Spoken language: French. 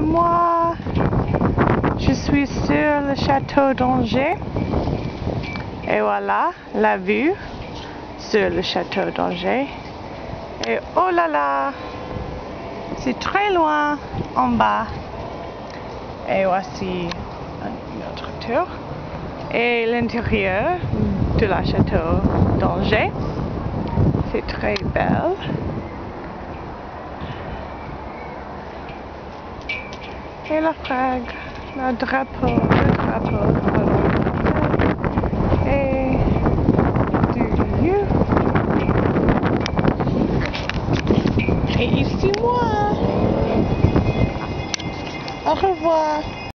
moi. Je suis sur le château d'Angers. Et voilà la vue sur le château d'Angers. Et oh là là, c'est très loin en bas. Et voici une autre tour. Et l'intérieur de la château d'Angers. C'est très belle. Et la flag, le drapeau, pardon.